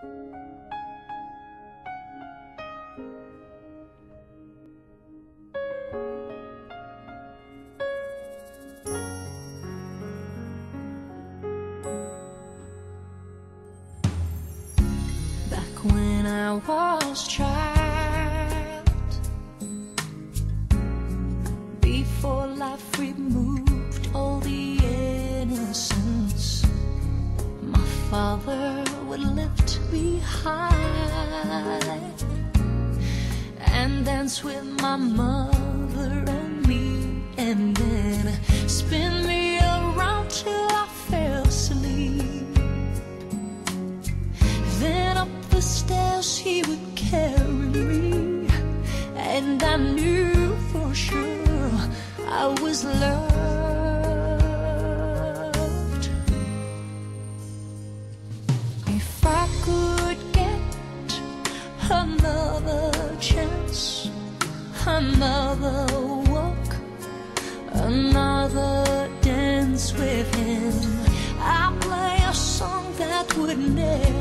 When I was child, before life removed all the innocence, my father would lift me high and dance with my mother and me, and then spin me around till I fell asleep. Then up the stairs he would carry me, and I knew for sure I was loved. If I could get another chance, another walk, another dance with him, I'd play a song that would never